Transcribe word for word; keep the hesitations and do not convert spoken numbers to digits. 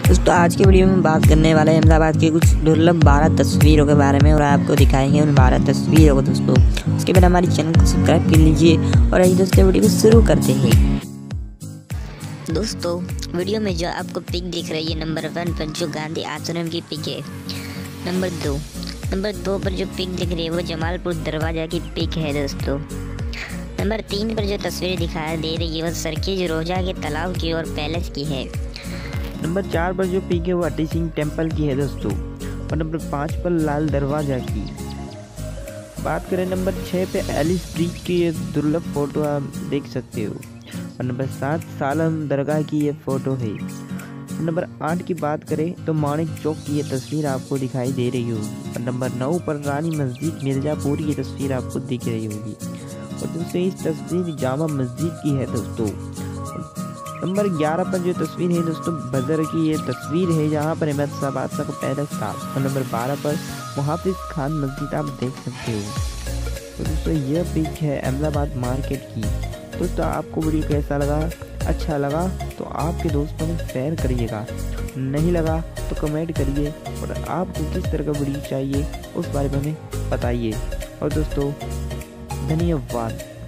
दोस्तों आज की वीडियो में बात करने वाले हैं अहमदाबाद की कुछ दुर्लभ बारह तस्वीरों के बारे में और आपको दिखाएंगे उन बारह तस्वीरों को। दोस्तों उसके बाद हमारे चैनल को सब्सक्राइब कर लीजिए और आइए दोस्तों वीडियो को शुरू करते हैं। दोस्तों वीडियो में जो आपको पिक दिख रही है नंबर वन पर जो गांधी आश्रम की पिक है। नंबर दो नंबर दो पर जो पिक दिख रही है वो जमालपुर दरवाजा की पिक है। दोस्तों नंबर तीन पर जो तस्वीर दिखाई दे रही है वो सरखीज रोजा के तालाब की और पैलेस की है। नंबर चार पर जो पिक है वो हट्टी सिंह टेम्पल की है दोस्तों। और नंबर पाँच पर लाल दरवाजा की बात करें। नंबर छः पे एलिस ब्रिज की ये दुर्लभ फोटो आप देख सकते हो। और नंबर सात सालम दरगाह की ये फोटो है। नंबर आठ की बात करें तो माणिक चौक की ये तस्वीर आपको दिखाई दे रही होगी। और नंबर नौ पर रानी मस्जिद मिर्ज़ापुर की तस्वीर आपको दिख रही होगी। और दोस्तों इस तस्वीर जामा मस्जिद की है दोस्तों। नंबर ग्यारह पर जो तस्वीर है दोस्तों बदर की ये तस्वीर है जहाँ पर अहमदाबाद का पैलेस था। और नंबर बारह पर मुहाफिज खान मस्जिद आप देख सकते हो। तो दोस्तों यह पिक है अहमदाबाद मार्केट की। दोस्तों आपको वीडियो कैसा लगा? अच्छा लगा तो आपके दोस्तों में शेयर करिएगा, नहीं लगा तो कमेंट करिए और आपको किस तरह का वीडियो चाहिए उस बारे में हमें बताइए। और दोस्तों धन्यवाद।